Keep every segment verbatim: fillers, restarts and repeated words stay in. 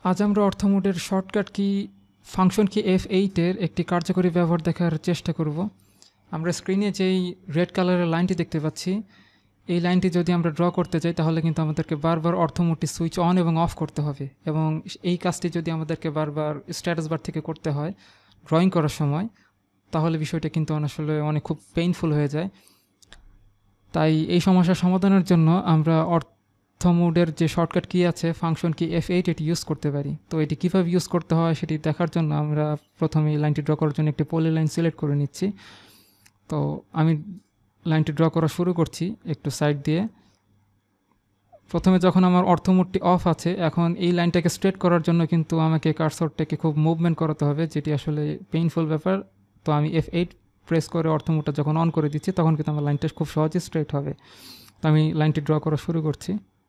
আজ আমরা অর্থ মোডের শর্টকাট কি ফাংশন কি এফ এইটের একটি কার্যকরী ব্যবহার দেখার চেষ্টা করব। আমরা স্ক্রিনে যেই রেড কালারের লাইনটি দেখতে পাচ্ছি, এই লাইনটি যদি আমরা ড্র করতে যাই তাহলে কিন্তু আমাদেরকে বারবার অর্থ মোডটি সুইচ অন এবং অফ করতে হবে, এবং এই কাজটি যদি আমাদেরকে বারবার স্ট্যাটাস বার থেকে করতে হয় ড্রয়িং করার সময়, তাহলে বিষয়টা কিন্তু আসলে অনেক খুব পেইনফুল হয়ে যায়। তাই এই সমস্যার সমাধানের জন্য আমরা অর্থ মোডের যে শর্টকাট কি আছে ফাংশন কি এফ এইট এটি ইউজ করতে পারি। তো এটি কীভাবে ইউজ করতে হয় সেটি দেখার জন্য আমরা প্রথমে এই লাইনটি ড্র করার জন্য একটি পলি লাইন সিলেক্ট করে নিচ্ছি। তো আমি লাইনটি ড্র করা শুরু করছি একটু সাইড দিয়ে। প্রথমে যখন আমার অর্থ মোডটি অফ আছে, এখন এই লাইনটাকে স্ট্রেট করার জন্য কিন্তু আমাকে কার্সরটাকে খুব মুভমেন্ট করাতে হবে, যেটি আসলে পেইনফুল ব্যাপার। তো আমি এফ এইট প্রেস করে অর্থ মোডটা যখন অন করে দিচ্ছি তখন কিন্তু আমার লাইনটা খুব সহজে স্ট্রেট হবে। তো আমি লাইনটি ড্র করা শুরু করছি।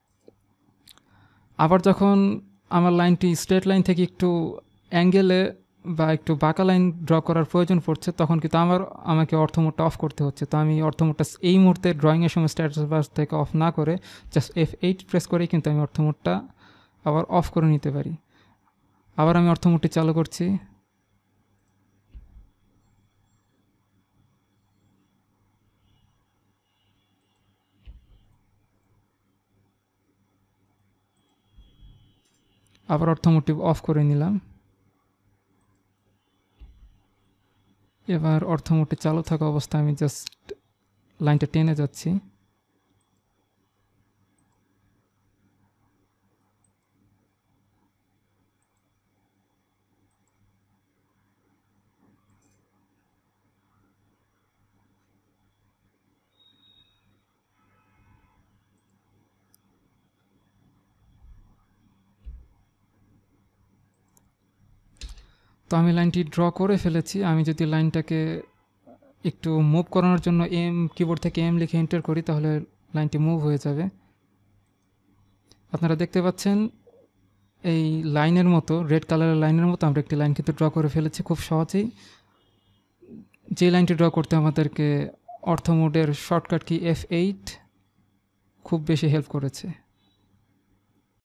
আবার যখন আমার লাইনটি স্ট্রেট লাইন থেকে একটু অ্যাঙ্গেলে বা একটু বাঁকা লাইন ড্র করার প্রয়োজন পড়ছে, তখন কিন্তু আমার আমাকে অর্থ মোডটা অফ করতে হচ্ছে। তো আমি অর্থ মোডটা এই মুহূর্তে ড্রয়িংয়ের সময় স্ট্যাটাস বার থেকে অফ না করে জাস্ট এফ এইট প্রেস করেই কিন্তু আমি অর্থ মোডটা আবার অফ করে নিতে পারি। আবার আমি অর্থ মোডটি চালু করছি। আবার অর্থ মোডটি অফ করে নিলাম। এবার অর্থ মোডটি চালু থাকা অবস্থায় আমি জাস্ট লাইনটা টেনে যাচ্ছি। তো আমি লাইনটি ড্র করে ফেলেছি। আমি যদি লাইনটাকে একটু মুভ করানোর জন্য এম কিবোর্ড থেকে এম লিখে এন্টার করি তাহলে লাইনটি মুভ হয়ে যাবে। আপনারা দেখতে পাচ্ছেন এই লাইনের মতো, রেড কালারের লাইনের মতো আমরা একটি লাইন কিন্তু ড্র করে ফেলেছি খুব সহজেই। যে লাইনটি ড্র করতে আমাদেরকে অর্থ মোডের শর্টকাট কি এফ এইট খুব বেশি হেল্প করেছে।